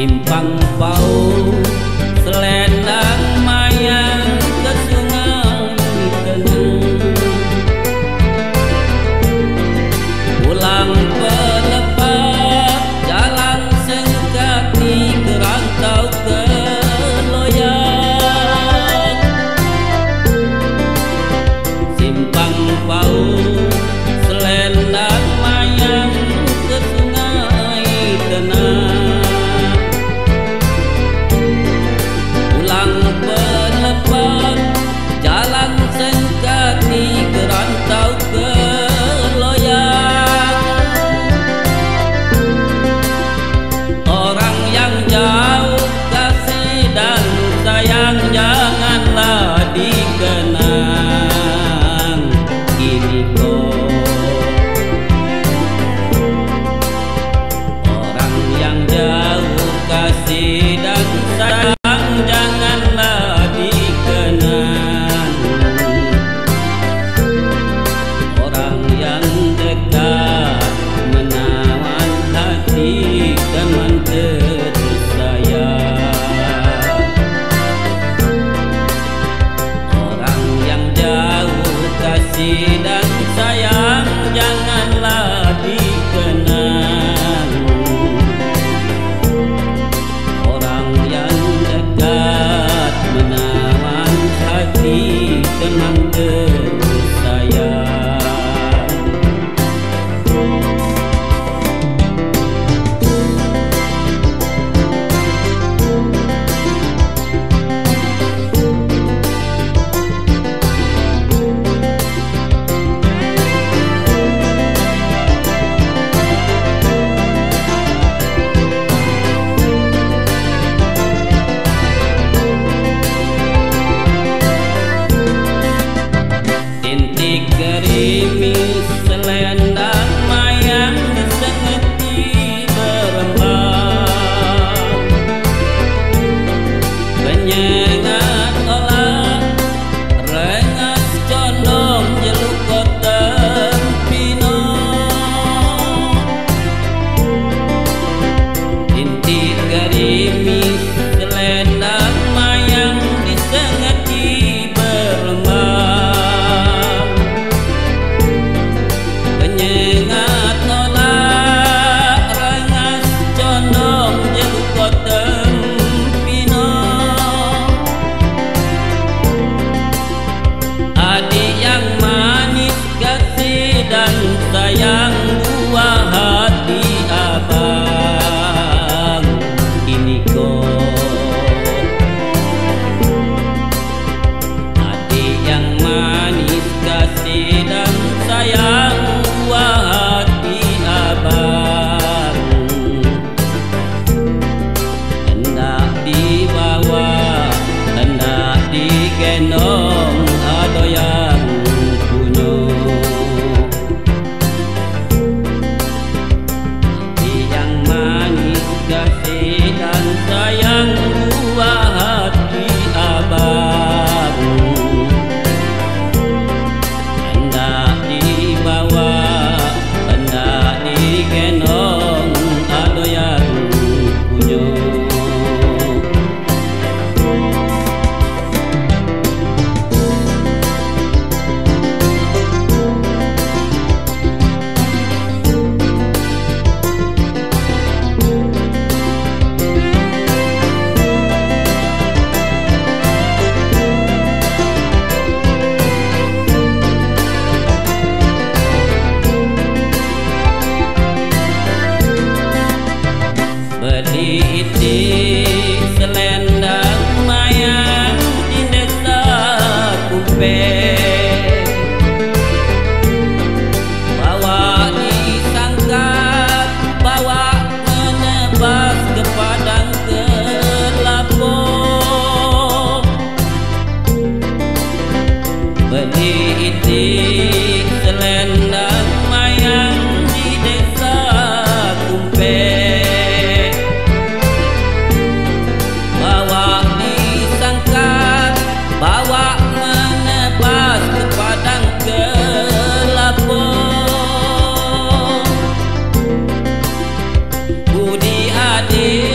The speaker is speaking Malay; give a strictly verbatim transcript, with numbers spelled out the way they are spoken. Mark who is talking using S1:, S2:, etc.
S1: simpang pau selendang mayang ke sungai tenang, pulang pelepas jalan sengkati kerantau ke loyang, simpang pau selendang mayang ke sungai tenang, pulang pelepas jalan sengkati kerantau ke loyang. Orang yang jauh kasih dan sayang janganlah dikenang, ini kok orang yang jauh kasih dan sayang janganlah dikenang, orang yang dekat menawan hati teman tersayang, orang yang jauh kasih dan sayang janganlah dikenang, orang yang dekat menawan hati teman tersayang. Tintik gerimis selendang mayang disengeti berembang, penyengat olah rengas condong jeluk kotem pino, tintik gerimis selendang mayang disengeti berembang, penyengat nolak rengas condong jeluk kotem pino, adik yang manis kasih dan sayang buah hati abang, ini kok adik yang manis kasih dan sayang buah hati abang, hendak dibawa hendak digendong ada yang punya, adik yang manis kasih dan sayang buah hati abang, hendak dibawa hendak digendong ada yang punya. Beli itik selendang mayang di desa Kumpe, bawa disangkat bawa menebas ke padang kelapa, beli itik selendang mayang di desa Kumpe, bawa disangkat bawa menebas ke padang kelapa, budi adik